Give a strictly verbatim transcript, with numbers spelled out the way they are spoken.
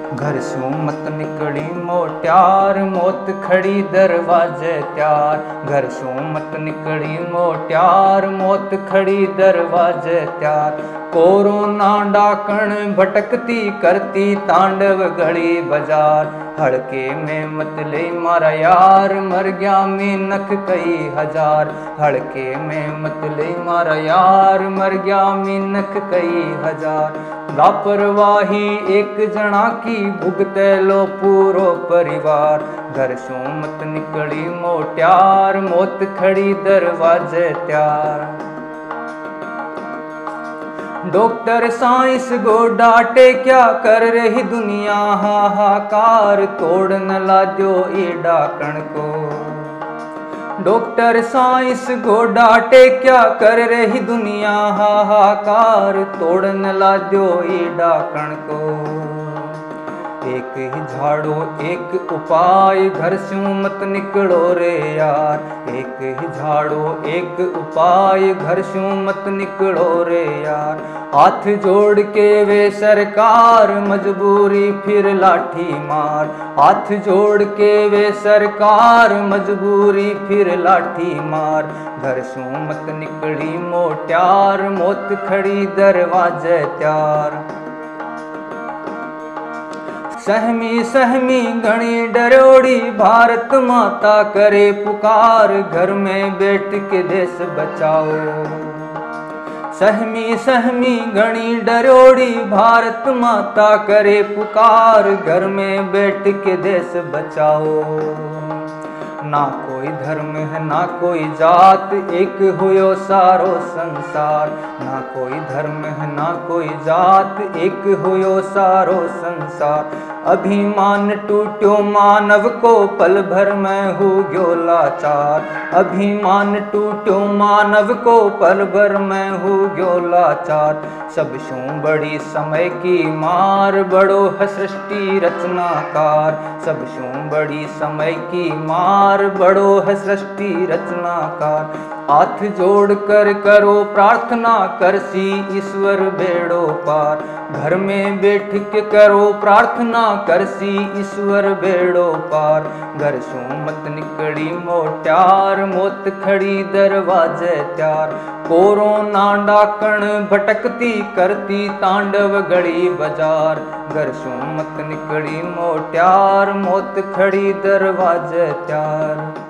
घर सू मत निकली मोट्यार, मौत खड़ी दरवाजे त्यार। घर सू मत निकली मोट्यार, मौत खड़ी दरवाजे त्यार। कोरोना डाकण भटकती करती तांडव गली बाजार। हड़के में मत ले मारा यार, मर गया मीनक कई हजार। हड़के में मत ले मारा यार, मर गया मीनक कई हजार। लापरवाही एक जना की भुगते लो पूरो परिवार। घर सू मत निकली मोट्यार, मौत खड़ी दरवाजे त्यार। डॉक्टर साइंस गो डाटे क्या कर रही दुनिया हाहाकार। तोड़ न लाद्यो ये डाकण को। डॉक्टर साइंस गो डाटे क्या कर रही दुनिया हाहाकार। तोड़ न लाद्यो ये डाकण को। एक ही झाड़ो एक उपाय, घर से मत निकलो रे यार। एक ही झाड़ो एक उपाय, घर से मत निकलो रे यार। हाथ जोड़ के वे सरकार, मजबूरी फिर लाठी मार। हाथ जोड़ के वे सरकार, मजबूरी फिर लाठी मार। घर से मत निकली मोट्यार, मौत खड़ी दरवाजे त्यार। सहमी सहमी घनी डरोड़ी, भारत माता करे पुकार। घर में बैठ के देश बचाओ। सहमी सहमी घनी डरोड़ी, भारत माता करे पुकार। घर में बैठ के देश बचाओ। ना कोई धर्म है ना कोई जात, एक हुयो सारो संसार। ना कोई धर्म है ना कोई जात, एक हुयो सारो संसार। अभिमान टूट्यो मानव को, पल भर में हो गयो लाचार। अभिमान टूट्यो मानव को, पल भर में हो गयो लाचार। सब सू बड़ी समय की मार, बड़ो है सृष्टि रचनाकार। सब सू बड़ी समय की मार, बड़ो है सृष्टि रचनाकार। हाथ जोड़ कर करो प्रार्थना, करसी ईश्वर बेड़ो पार। घर में बैठ के करो प्रार्थना, करसी ईश्वर बेड़ो पार। घर सू मत निकली मोट्यार, मौत खड़ी दरवाजे त्यार। कोरोना डाकण भटकती करती तांडव गली बाजार। घर सू मत निकली मोट्यार, मौत खड़ी दरवाजे त्यार।